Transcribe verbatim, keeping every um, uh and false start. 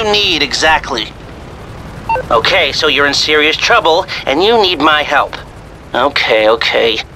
you need exactly? Okay, so you're in serious trouble, and you need my help. Okay, okay.